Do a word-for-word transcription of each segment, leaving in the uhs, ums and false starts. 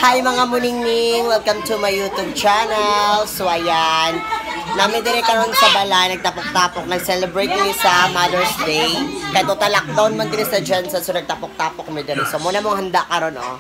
Hi mga muningning! Welcome to my YouTube channel. So ayan, namin dire karon sa balay, nagtapok-tapok, nag-celebrate ni sa Mother's Day. Kaya total lockdown man dire sa dyan, so nagtapok-tapok mi dire. So muna mong handa karon oh.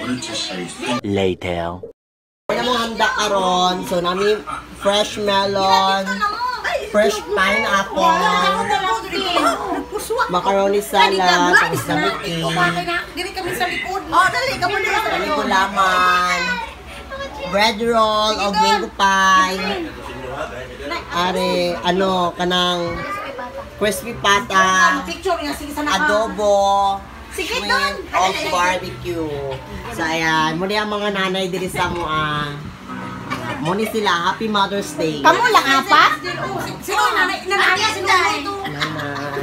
Later. Muna mong handa karon, so namin fresh melon, fresh pineapple, macaroni salad, tapos kami cake. Dili kami sa likod. Oh, dali ka muna sa Dali ko laman. Bread roll o mango pie. Are, ano, kanang crispy pata, adobo, shrimp, of barbecue. So, ayan. Muna yung mga nanay diri sa mua. Muna sila. Happy Mother's Day. Kamu lang apa? Sino nanay? Nanay sila. Nanay.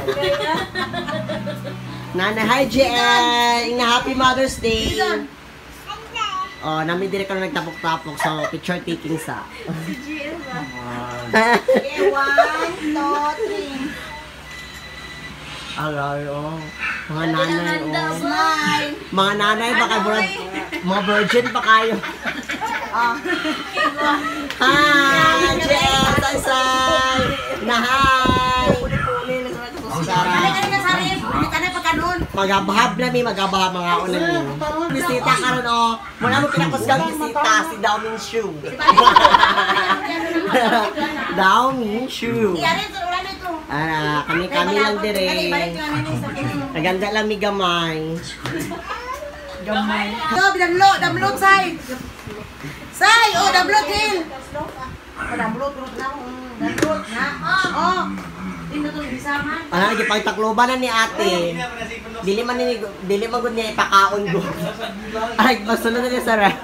Nanay, hi J L! Happy Mother's Day! Oh, namin dire ka na nagtapok-tapok sa picture taking sa. Si J L ba? One, two, three. Alay, oh. Mga nanay, oh. Smile. Mga nanay, baka mga virgin pa kayo. Hi! J L! Say-say! Na hi! Magabahab na mi, magabahab mga ulan mi. Bisita karon oh. Muna mo pinakusgang bisita si Daoming Shu. Daoming Shu. Ah, kami-kami lang dire. Naganda lang mi gamay. Gamay. Oh, damlo, damlo say. Say, oh, damlo til. Oh, damlo, damlo na. Damlo na. Oh. Ano, nagipagtakloban na ni ate. Dili man ni dili man gud niya ipakaon go. Ay, masunod na niya sa ref.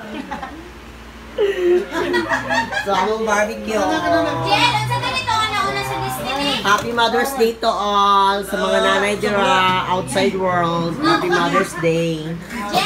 So, among barbecue. Jen, ang sa ganito ka na una sa Disney. Happy Mother's Day to all sa mga nanay dira outside world. Happy Mother's Day. Jen,